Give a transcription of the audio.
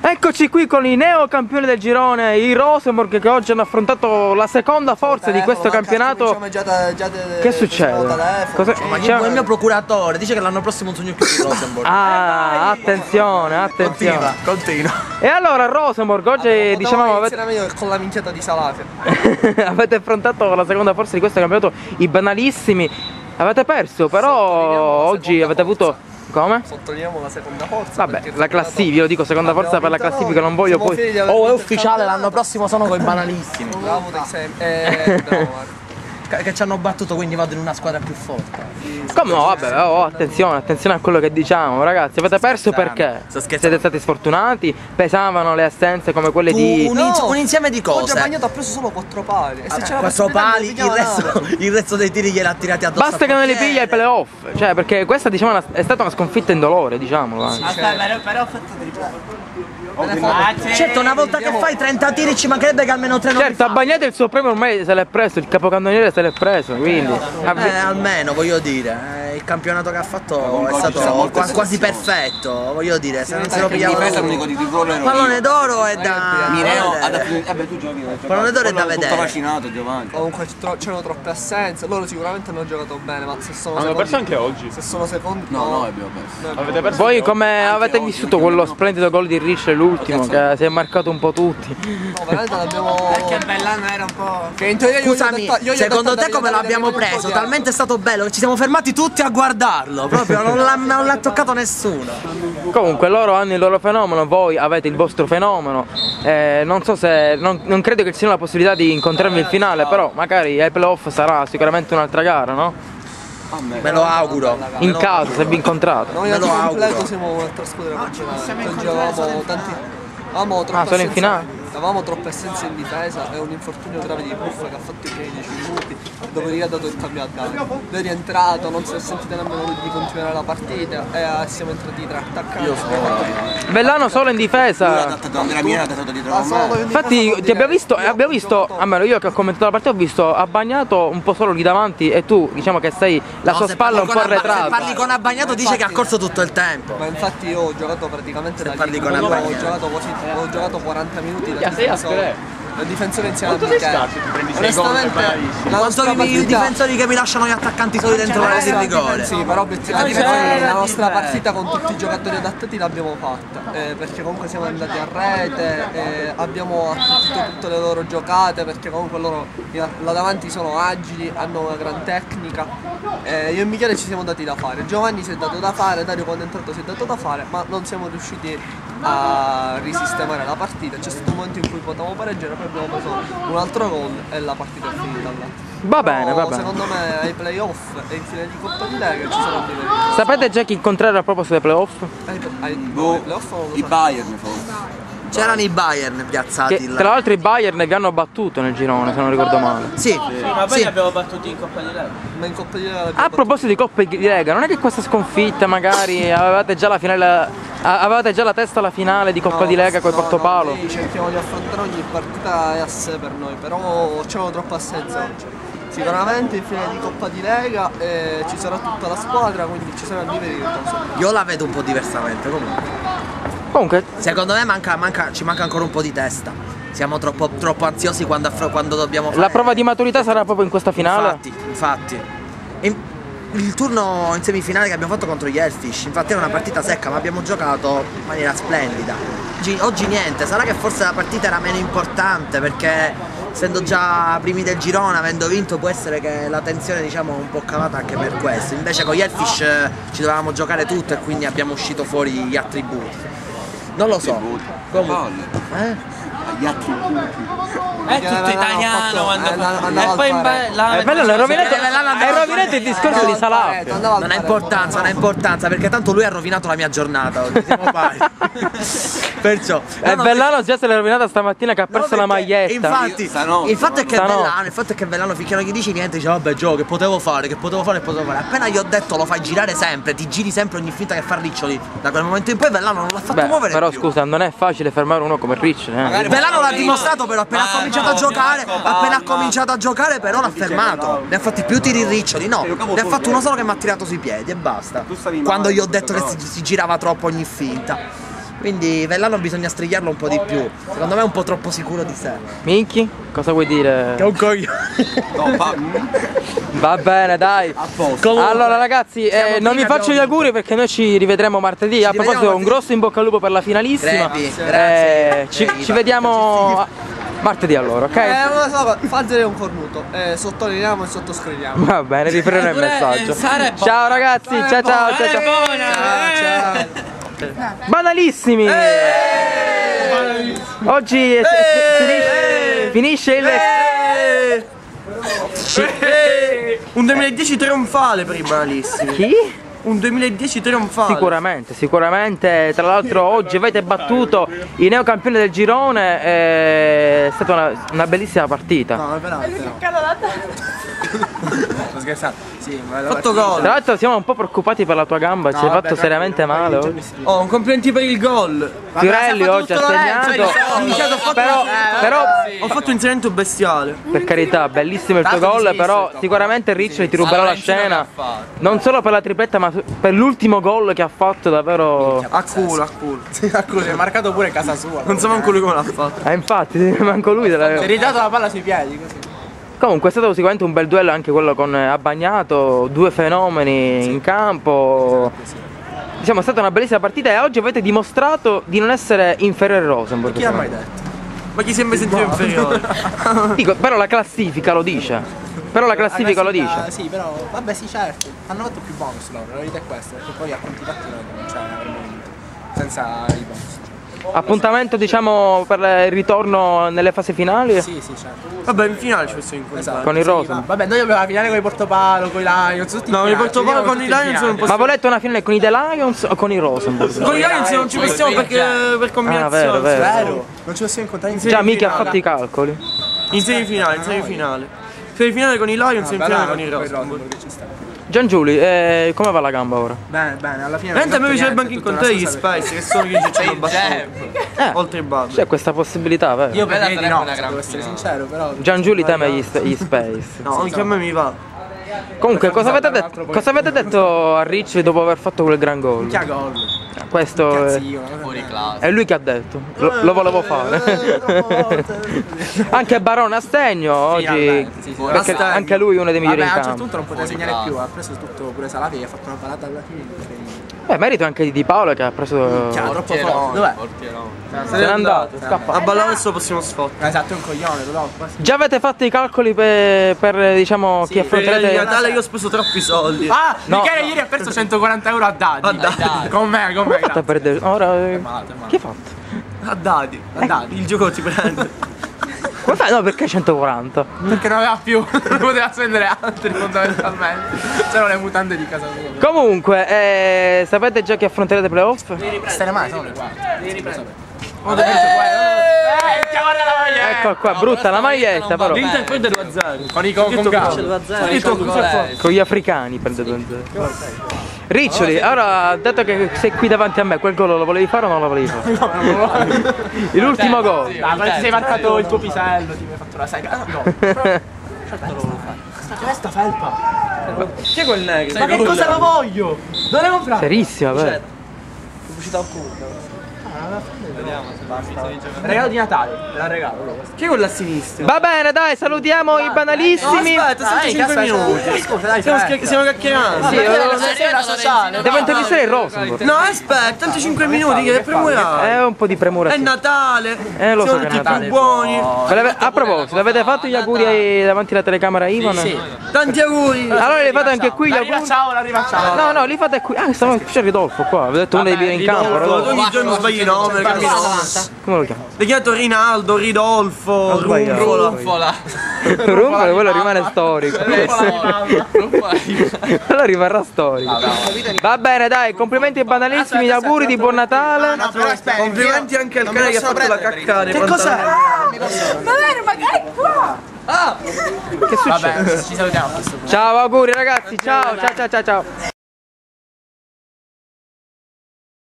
Eccoci qui con i neocampioni del girone, i Rosenborg, che oggi hanno affrontato la seconda forza di questo campionato. Che succede? Ma il mio procuratore dice che l'anno prossimo non sogno più di Rosenborg. Ah, attenzione, attenzione. Continua. E allora Rosenborg, oggi diciamo meglio con la minchiata di Salafia. avete affrontato la seconda forza di questo campionato, i banalissimi. Avete perso, però oggi avete avuto... Come? Sottolineiamo la seconda forza. Vabbè, la classifica, io dico seconda forza per la classifica, non voglio poi... Oh, è ufficiale, l'anno prossimo sono coi banalissimi. Bravo dei sempre. Che ci hanno battuto, quindi vado in una squadra più forte. Come no, vabbè, attenzione a quello che diciamo, ragazzi, avete perso perché? Siete stati sfortunati, pesavano le assenze come quelle di... Un insieme di cose. Oggi Bagnato ha preso solo 4 pali. E se c'era 4 pali, il resto dei tiri gliel'ha tirati addosso. Basta che non li piglia ai playoff, cioè perché questa diciamo è stata una sconfitta indolore, diciamolo. Sì, però ho fatto dei certo, una volta che fai 30 tiri ci mancherebbe che almeno 3 non certo, a Bagnato il suo premio ormai se l'è preso, il capocannoniere se l'è preso, quindi... almeno, voglio dire, il campionato che ha fatto è stato quasi perfetto, voglio dire, se non se lo pigliava... Pallone d'oro è da... Pallone d'oro è da vedere. Comunque c'erano troppe assenze, loro sicuramente hanno giocato bene, ma se sono hanno perso anche oggi. Se sono secondi... No, abbiamo perso. Avete perso. Voi come avete vissuto quello splendido gol di Ricci, l'ultimo, che si è marcato un po' tutti? No, veramente l'abbiamo... Perché Bellano era un po'... Che in teoria scusami, secondo te come l'abbiamo preso? Talmente è stato bello che ci siamo fermati tutti a guardarlo, proprio non l'ha toccato nessuno. Comunque loro hanno il loro fenomeno, voi avete il vostro fenomeno, non so se... non credo che ci sia la possibilità di incontrarvi in finale, però magari ai playoff sarà sicuramente un'altra gara, no? Me lo auguro. In caso, se vi incontrate. Noi al completo siamo un'altra squadra nazionale. Oggi avevamo tanti... solo in finale? Avevamo troppe assenze in difesa e un infortunio grave di Buffa che ha fatto i primi 10 minuti, dopodiché ha dato il cambio a Davide. Lui è rientrato, non si è sentito nemmeno lui di continuare la partita e siamo entrati tra attaccanti. Bellano solo in difesa. Infatti ti abbiamo visto, almeno io che ho commentato la partita ho visto Abbagnato un po' solo lì davanti e tu diciamo che sei la sua spalla un po' arretrata. Se parli con Abbagnato dice che ha corso tutto il tempo. Ma infatti io ho giocato praticamente da lì, ho giocato 40 minuti da difensore insieme a Michele. Onestamente i difensori che mi lasciano gli attaccanti soli dentro l'area di rigore. Sì, però obiettivamente la nostra partita con tutti i giocatori adattati l'abbiamo fatta, perché comunque siamo andati a rete, abbiamo attutito tutte le loro giocate, perché comunque loro là davanti sono agili, hanno una gran tecnica. Io e Michele ci siamo dati da fare, Giovanni si è dato da fare, Dario quando è entrato si è dato da fare, ma non siamo riusciti a risistemare la partita. C'è stato un momento in cui potevamo pareggiare, poi abbiamo preso un altro gol e la partita è finita là. Va bene. Secondo me ai playoff e in finale di Coppa di Lega ci sarà divertito. Sapete già chi incontrare a proposito dei playoff? I Bayern forse. C'erano i Bayern piazzati là. Tra l'altro i Bayern vi hanno battuto nel girone, se non ricordo male. Sì, ma poi li abbiamo battuti in Coppa di Lega. Ma in Coppa di Lega A proposito di Coppa di Lega, non è che questa sconfitta magari avevate già la finale, avevate già la testa alla finale di Coppa di Lega con il Portopalo? Noi cerchiamo di affrontare ogni partita a sé per noi, però c'erano troppe assenze oggi. Sicuramente in finale di Coppa di Lega ci sarà tutta la squadra, quindi ci saranno i veri ritorni. Io la vedo un po' diversamente comunque. Secondo me ci manca ancora un po' di testa. Siamo troppo ansiosi quando dobbiamo fare... La prova di maturità sarà proprio in questa finale? Infatti. Il turno in semifinale che abbiamo fatto contro gli Elfish, infatti era una partita secca, ma abbiamo giocato in maniera splendida. Oggi niente, sarà che forse la partita era meno importante perché essendo già primi del girone, avendo vinto, può essere che la tensione diciamo è un po' calata anche per questo. Invece con gli Elfish ci dovevamo giocare tutto e quindi abbiamo uscito fuori gli attributi. Non lo so. Gli attributi. È tutto italiano quando e poi è bello, hai rovinato il discorso di Salafia. Non ha importanza perché tanto lui ha rovinato la mia giornata oggi, siamo pari. Perciò Bellano già se l'è rovinata stamattina che ha perso la maglietta. Infatti il fatto è che Bellano finché non gli dici niente dice vabbè Gio che potevo fare. Appena gli ho detto lo fai girare sempre, ti giri sempre ogni finta che fa Riccioli. Da quel momento in poi Bellano non l'ha fatto muovere però più. Scusa, non è facile fermare uno come Riccioli. Bellano l'ha dimostrato però appena ha cominciato a giocare però l'ha fermato. Ne ha fatti più tiri Riccioli, no, ne ha fatto uno solo che mi ha tirato sui piedi e basta. Quando gli ho detto che si girava troppo ogni finta. Quindi Vellano bisogna strigliarlo un po' di più. Secondo me è un po' troppo sicuro di sé. Minchi, cosa vuoi dire? Che è un coglione. Va bene, dai. Allora ragazzi, non vi faccio gli auguri perché noi ci rivedremo martedì. A proposito, un grosso in bocca al lupo per la finalissima. Grazie. Ci vediamo martedì allora, ok? Una sola, Fanzer è un cornuto. Sottolineiamo e sottoscriviamo. Va bene, riprendiamo il messaggio. Ciao ragazzi, ciao ciao ciao ciao. Banalissimi! Oggi finisce il... Un 2010 trionfale per i banalissimi. Chi? Un 2010 trionfale. Sicuramente, tra l'altro oggi avete battuto i neocampioni del girone, è stata una bellissima partita. No, veramente. Sto scherzando. Sì, ma Fatto gol. Tra l'altro siamo un po' preoccupati per la tua gamba, ci hai fatto seriamente male oggi. Oh, un complimenti per il gol. Fiorelli oggi ha segnato, però Ho fatto un inserimento bestiale. per carità, bellissimo il tuo gol, però sicuramente Riccioli ti ruberà la scena, non solo per la tripletta ma per l'ultimo gol che ha fatto, davvero... A culo, a culo. a culo, è marcato pure casa sua. Non so manco lui come l'ha fatto. Infatti, manco lui te l'aveva... Si è ridato la palla sui piedi così. Comunque è stato sicuramente un bel duello anche quello con Abbagnato, due fenomeni in campo. Diciamo è stata una bellissima partita e oggi avete dimostrato di non essere inferiore a Rosenborg. Chi ha mai detto? Ma chi si è mai sentito inferiore? Dico, però la classifica lo dice. Però la classifica lo dice. Sì, però vabbè sì certo. Hanno fatto più bonus loro, la verità è questa, perché poi a conti fatti noi non ce l'avremmo vinto. Senza i bonus. Appuntamento diciamo per il ritorno nelle fasi finali? Sì, certo. Vabbè, in finale ci possiamo incontrare. Con il Rosenborg. Vabbè, noi abbiamo la finale con i Portopalo, con i Lions, tutti No, il Portopalo con i Lions non Ma possiamo. volete una finale con i The Lions o con i Rosenborg? Con i Lions non ci possiamo perché per combinazione. vero. Non ci possiamo incontrare Già mica ha fatto i calcoli. In semifinale, in semifinale. Semifinale con i Lions e in finale con i Rosenborg. Giangiuli, come va la gamba ora? Bene, alla fine. Mentre a me piacerebbe anche incontrare gli Spice che sono che ci hanno battuto. Oltre il Babbo. C'è questa possibilità, vero? Io preferirei di no, devo essere sincero, però. Giangiuli teme gli Space. No, anche a me mi va. Comunque, cosa avete detto a Ricci dopo aver fatto quel gran gol? Chi ha gol? Questo è lui che ha detto, lo volevo fare. Anche Barone Astegno oggi, perché anche lui è uno dei migliori in A un campo. certo punto non poteva segnare più, ha preso tutto pure Salavi che ha fatto una parata alla fine. Merito anche di Di Paolo che ha preso... Troppo forte. Dov'è? Se n'è andato, scappa. A ballare adesso possiamo sfottere. Esatto, è un coglione, lo Già avete fatto i calcoli per diciamo chi Per affronterete... il Natale io ho speso troppi soldi. Ah, No. Michele ieri ha perso 140 euro a Dadi. A Dadi. Con me, Fatto a perdere... Ora... male. Chi ha fatto? A Dadi. Il gioco ti prende. Come fai? No, perché 140? Perché non aveva più, non poteva spendere altri fondamentalmente. C'erano le mutande di casa sua. Comunque, sapete già che affronterete playoff? Stai male, sono le quattro. Ecco qua, brutta la maglietta però. L'Inter prende 2-0. Con i Con gli africani prende 2-0. Riccioli, allora dato che sei qui davanti a me, quel gol lo volevi fare o non lo volevi fare? L'ultimo gol. Dai, ma ti sei marcato il tuo pisello, ti hai fatto la sega. No. Certo lo vuoi fare. Questa felpa. Chi è quel negro? Ma che cosa la voglio? Dove la comprare? Serissima, vero? Pubblicità occulta. Regalo di Natale, te la regalo. Chi è quello a sinistra? Va bene, dai, salutiamo i banalissimi. Aspetta, 5 minuti. Scusa, dai, Stiamo chiacchierando. Sì, devo intervistare il Rosenborg. No, aspetta, tanti 5 minuti che è premurare. È un po' di premura. È Natale. Lo so Siamo che è tutti Natale. più buoni. A proposito, avete fatto gli auguri davanti alla telecamera Ivan? Sì. Tanti auguri. Allora li fate anche qui gli auguri? La rifacciamo. No, li fate qui. Ah, c'è Ridolfo qua. Avete detto uno dei migliori in campo, Rodolfo. Ogni giorno sbagli il nome, Come lo chiamo? l'hai chiamato Rinaldo, Ridolfo, Rumfola, quello rimane storico. Quello rimarrà storico. Va bene, dai, complimenti ai banalissimi, gli auguri di buon Natale. Complimenti anche al cane che ha fatto la caccare. Che cos'è? Va bene, ma è qua! Che succede? Vabbè, ci salutiamo a questo punto. Ciao, auguri ragazzi, ciao.